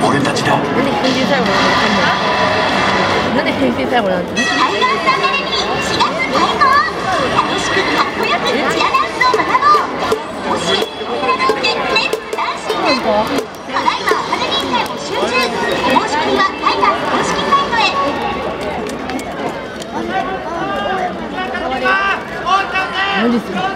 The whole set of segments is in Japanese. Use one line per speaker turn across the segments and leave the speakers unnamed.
俺たちだ。
なんで編集最後なんで編集最後なんて。
タイガースアカデミー4月開校。楽しくかっこよくチアダンスを学ぼう。推し占ってレッツダンシング。ただいまアカデミー生募集中。お申し込みはタイガース公式サイトへ。
何ですか。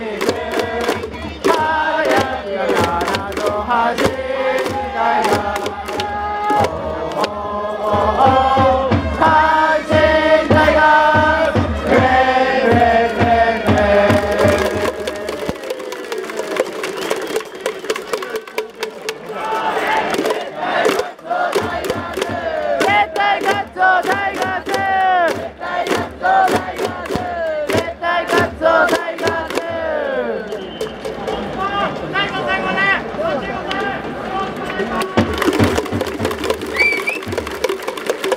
走りたいな